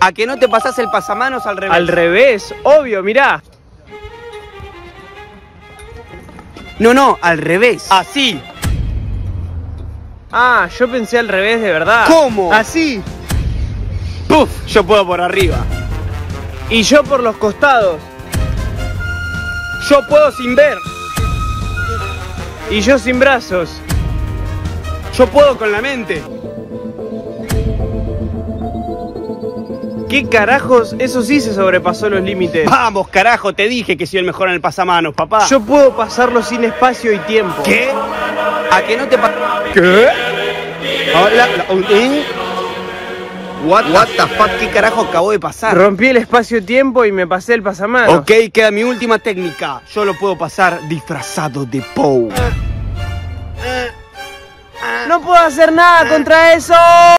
¿A que no te pasás el pasamanos al revés? Al revés, obvio, mirá. No, al revés. Así. Ah, yo pensé al revés de verdad. ¿Cómo? Así. ¡Puf! Yo puedo por arriba. Y yo por los costados. Yo puedo sin ver. Y yo sin brazos. Yo puedo con la mente. ¿Qué carajos? Eso sí se sobrepasó los límites. Vamos, carajo, te dije que soy el mejor en el pasamanos, papá. Yo puedo pasarlo sin espacio y tiempo. ¿Qué? ¿A que no te ¿Qué? What the fuck, ¿qué carajo acabó de pasar? Rompí el espacio-tiempo y me pasé el pasamanos. Ok, queda mi última técnica. Yo lo puedo pasar disfrazado de Poe. No puedo hacer nada contra eso.